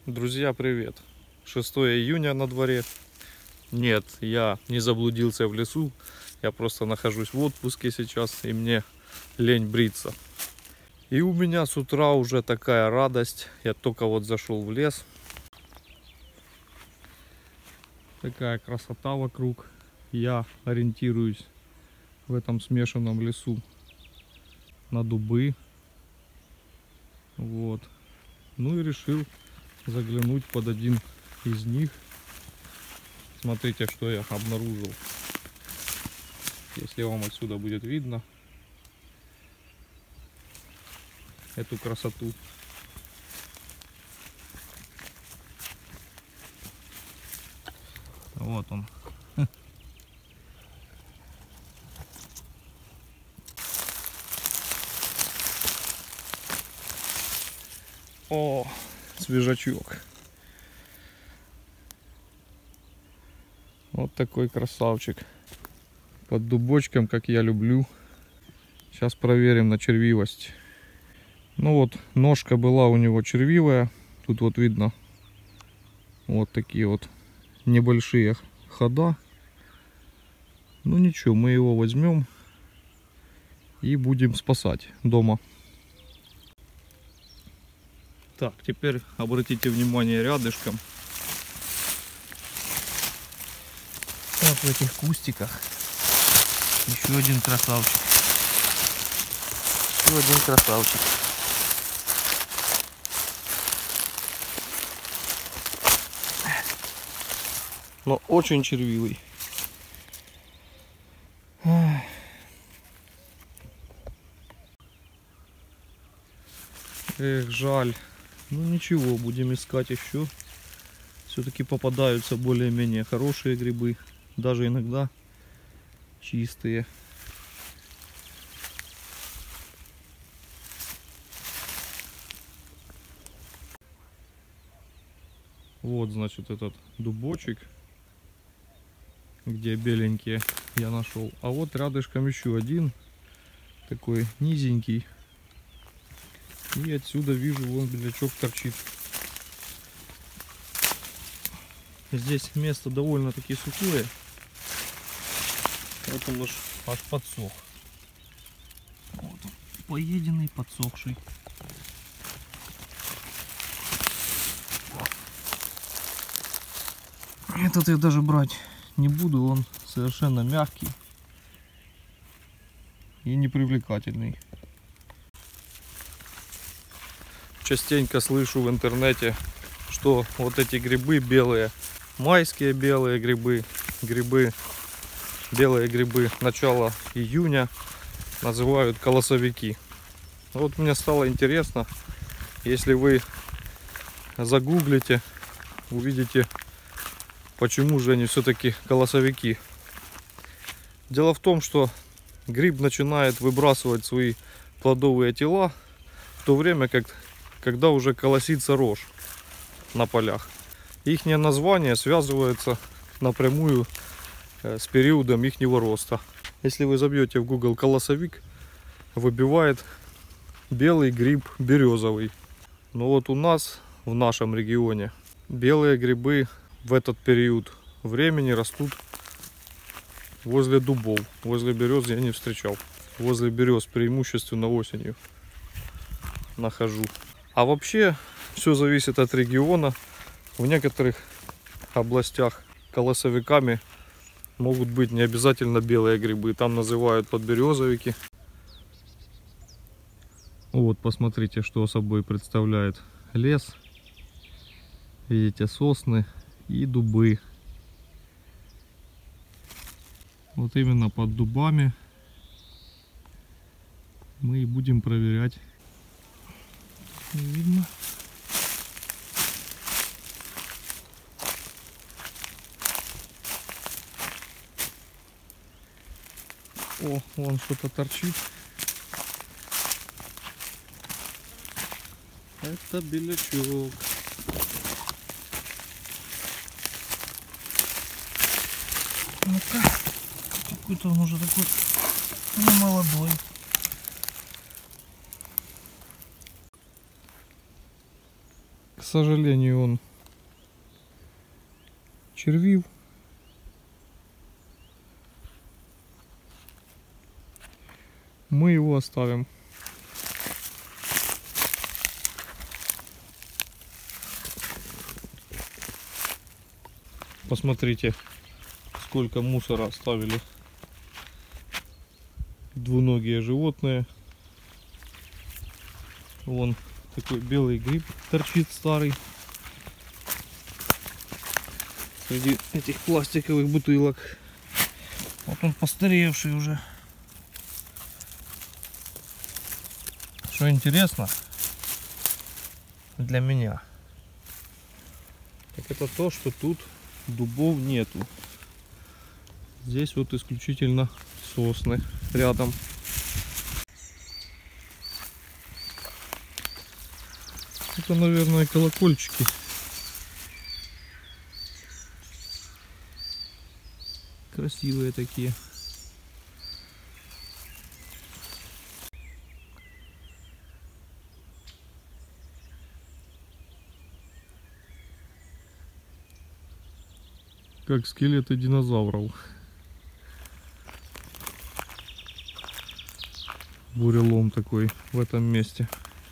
Друзья, привет! 6 июня на дворе. Нет, я не заблудился в лесу. Я просто нахожусь в отпуске сейчас, и мне лень бриться. И у меня с утра уже такая радость. Я только вот зашел в лес. Такая красота вокруг. Я ориентируюсь в этом смешанном лесу на дубы. Вот. Ну и решил заглянуть под один из них. Смотрите, что я обнаружил. Если вам отсюда будет видно эту красоту. Вот он. О, свежачок. Вот такой красавчик. Под дубочком, как я люблю. Сейчас проверим на червивость. Ну вот, ножка была у него червивая. Тут вот видно вот такие вот небольшие хода. Ну ничего, мы его возьмем и будем спасать дома. Так, теперь обратите внимание рядышком. Вот в этих кустиках еще один красавчик. Еще один красавчик. Но очень червивый. Эх, жаль. Ну ничего, будем искать еще. Все-таки попадаются более-менее хорошие грибы. Даже иногда чистые. Вот, значит, этот дубочек, где беленькие, я нашел. А вот рядышком еще один, такой низенький. И отсюда вижу, вон белячок торчит. Здесь место довольно-таки сухое. Вот он аж подсох. Вот он, поеденный, подсохший. Этот я даже брать не буду, он совершенно мягкий и непривлекательный. Частенько слышу в интернете, что вот эти грибы белые, майские белые грибы, белые грибы начала июня называют колосовики. Вот мне стало интересно, если вы загуглите, увидите, почему же они все-таки колосовики. Дело в том, что гриб начинает выбрасывать свои плодовые тела в то время, когда уже колосится рожь на полях. Их название связывается напрямую с периодом ихнего роста. Если вы забьете в Google колосовик, выбивает белый гриб березовый. Но вот у нас в нашем регионе белые грибы в этот период времени растут возле дубов. Возле берез я не встречал. Возле берез преимущественно осенью нахожу. А вообще все зависит от региона. В некоторых областях колосовиками могут быть не обязательно белые грибы. Там называют подберезовики. Вот посмотрите, что собой представляет лес. Видите, сосны и дубы. Вот именно под дубами мы и будем проверять. Не видно. О, вон что-то торчит. Это белячок. Ну-ка. Какой-то он уже такой не молодой. сожалению, он червив. Мы его оставим. Посмотрите, сколько мусора оставили двуногие животные. Вон такой белый гриб торчит старый среди этих пластиковых бутылок. Вот он постаревший уже. Что интересно для меня, так это то, что тут дубов нету. Здесь вот исключительно сосны рядом. Это, наверное, колокольчики. Красивые такие. Как скелеты динозавров. Бурелом такой в этом месте.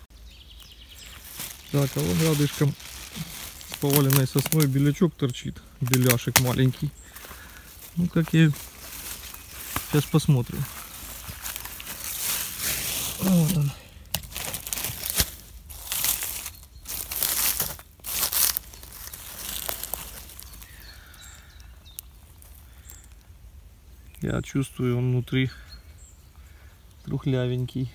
Так, а вон рядышком с поваленной сосной белячок торчит. Беляшек маленький. Ну, как я... Сейчас посмотрим. Вот он. Я чувствую, он внутри трухлявенький.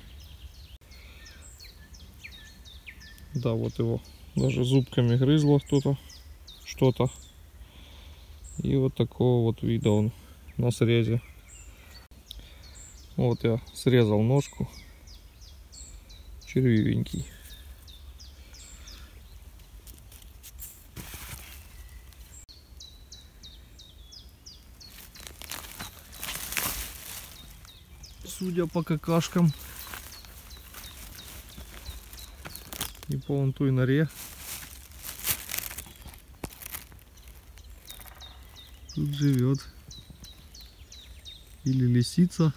Да, вот его даже зубками грызло кто-то, что-то. И вот такого вот вида он на срезе. Вот я срезал ножку. Червивенький. Судя по какашкам и по вон той норе, тут живет или лисица,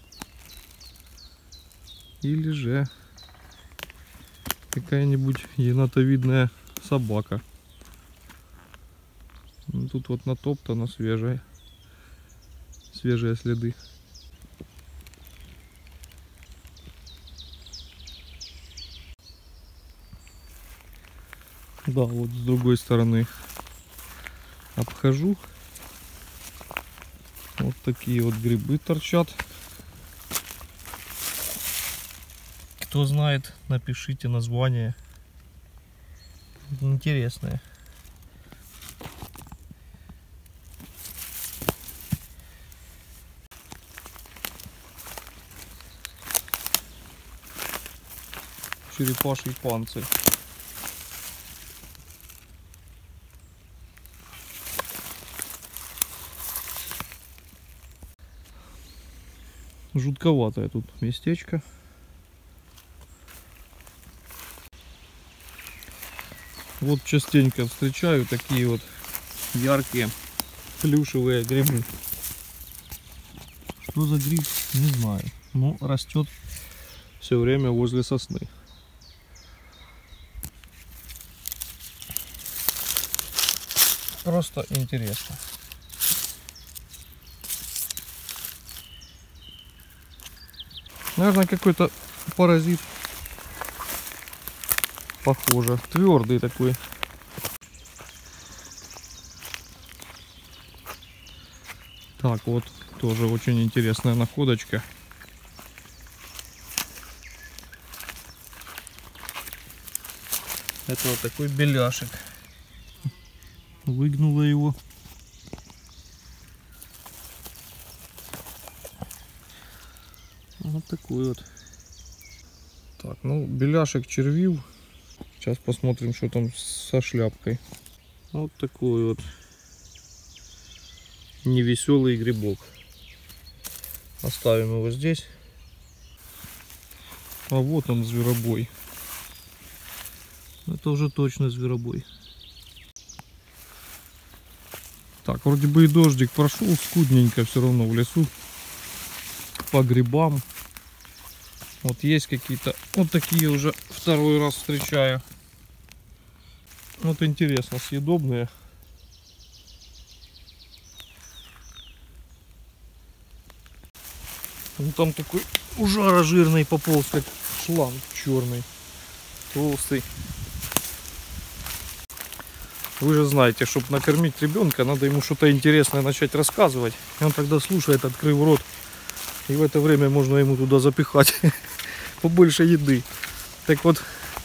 или же какая-нибудь енотовидная собака. Тут вот натоптано свежие следы. Да, вот с другой стороны обхожу. Вот такие вот грибы торчат. Кто знает, напишите название. Интересное. Черепаший панцирь. Жутковатое тут местечко. Вот частенько встречаю такие вот яркие плюшевые грибы. Что за гриб, не знаю. Но растет все время возле сосны. Просто интересно. Наверное, какой-то паразит. Похоже. Твердый такой. Так, вот тоже очень интересная находочка. Это вот такой беляшек. Выгнула его. Вот такой вот. Так, ну беляшек червив. Сейчас посмотрим, что там со шляпкой. Вот такой вот невеселый грибок. Оставим его здесь. А вот он, зверобой. Это уже точно зверобой. Так, вроде бы и дождик прошел, скудненько все равно в лесу. По грибам. Вот есть какие-то, вот такие уже второй раз встречаю. Вот интересно, съедобные. Ну там такой ужара жирный пополз, как шланг черный, толстый. Вы же знаете, чтобы накормить ребенка, надо ему что-то интересное начать рассказывать. И он тогда слушает, открыв рот. И в это время можно ему туда запихать побольше еды. Так вот,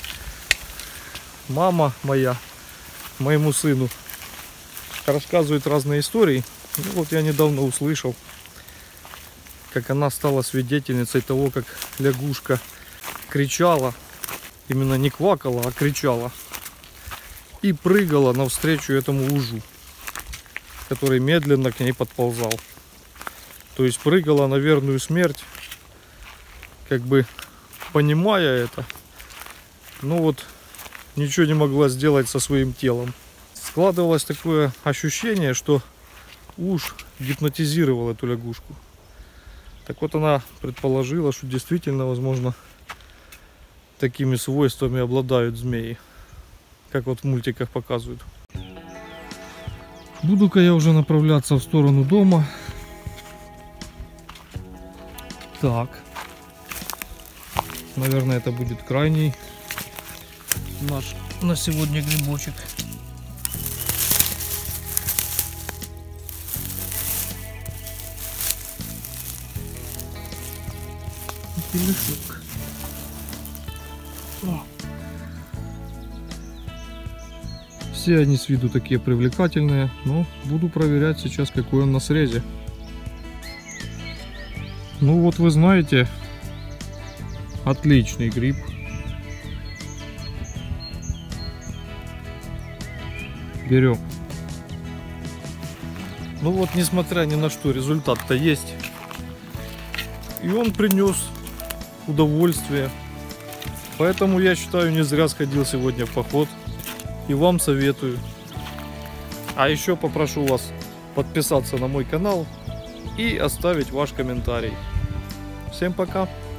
мама моя моему сыну рассказывает разные истории. И вот я недавно услышал, как она стала свидетельницей того, как лягушка кричала, именно не квакала, а кричала, и прыгала навстречу этому ужу, который медленно к ней подползал. То есть прыгала на верную смерть, как бы понимая это, но вот ничего не могла сделать со своим телом. Складывалось такое ощущение, что уж гипнотизировал эту лягушку. Так вот она предположила, что действительно, возможно, такими свойствами обладают змеи, как вот в мультиках показывают. Буду-ка я уже направляться в сторону дома. Так. Наверное, это будет крайний наш на сегодня грибочек. Телешок. Все они с виду такие привлекательные, но буду проверять сейчас, какой он на срезе. Ну вот вы знаете, отличный гриб. Берем. Ну вот, несмотря ни на что, результат-то есть. И он принес удовольствие. Поэтому я считаю, не зря сходил сегодня в поход. И вам советую. А еще попрошу вас подписаться на мой канал и оставить ваш комментарий. Всем пока!